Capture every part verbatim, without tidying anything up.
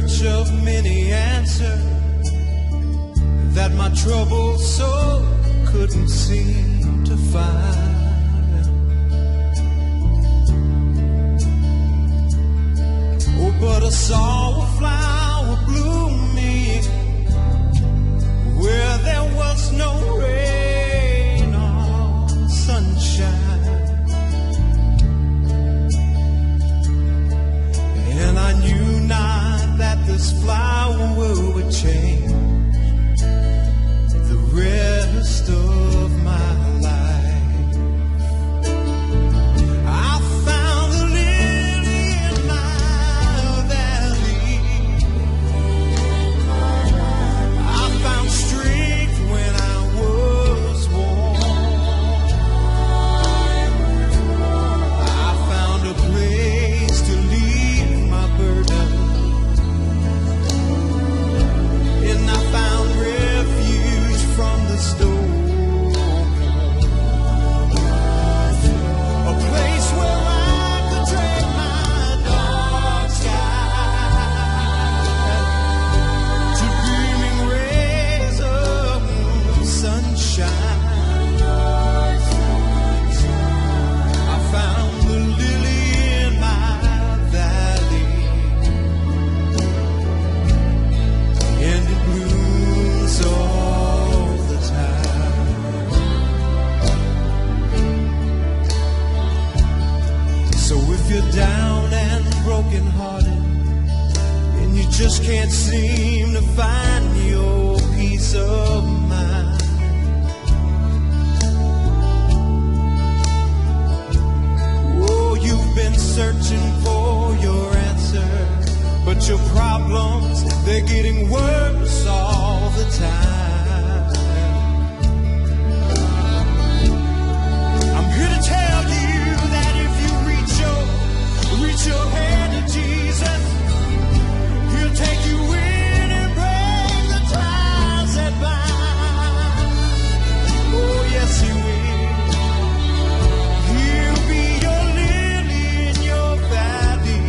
search of many answers that my troubled soul couldn't seem to find. Oh, but I saw a flower blooming where there was no rain or sunshine, and I knew not that this flower would change the rest of my life. I found the lily in my valley. I found strength when I was worn. I found a place to leave my burden, and I found refuge from the storm. A place where I could trade my dark sky to beaming rays of sunshine. I found the lily in my valley, and it blooms all the time. So if you're down and brokenhearted, and you just can't seem to find your peace of mind, oh, you've been searching for your answer, but your problems, they're getting worse all the time. I'm here to tell you that if you reach your, reach your hand to Jesus, He'll take you in and break the ties that bind. Oh, yes, He will. He'll be your lily in your valley.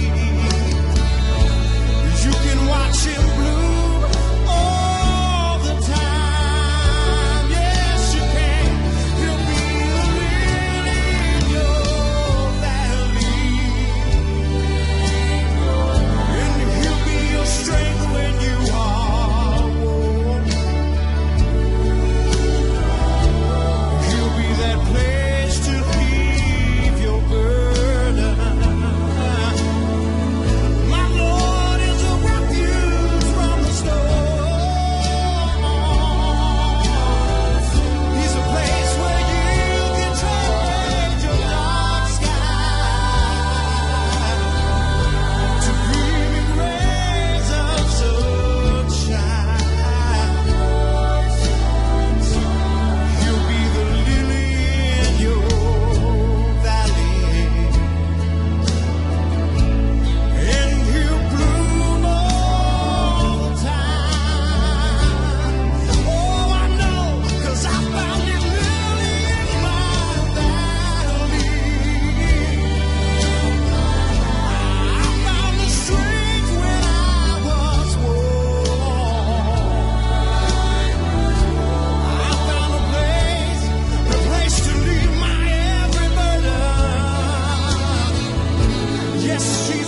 You can watch Him bloom all the time. Yes, you can. He'll be the lily in your valley, and He'll be your strength when you are worn. He'll be that place to leave your burden. My Lord is a refuge from the storm. He's a place where you can trade your dark sky to beaming rays of sunshine. He'll be the lily in your valley, and He'll bloom all the time. Oh, I know, 'cause I found His lily in my valley. I found the strength when I was worn. I found a place, a place to leave my every burden. Yes, she